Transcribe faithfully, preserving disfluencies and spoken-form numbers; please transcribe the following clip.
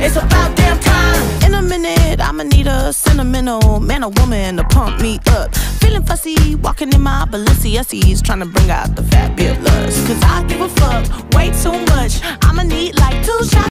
It's about damn time. In a minute, I'ma need a sentimental man or woman to pump me up. Feeling fussy, walking in my Balenciennes, trying to bring out the fabulous. Cause I give a fuck way too much. I'ma need like two shots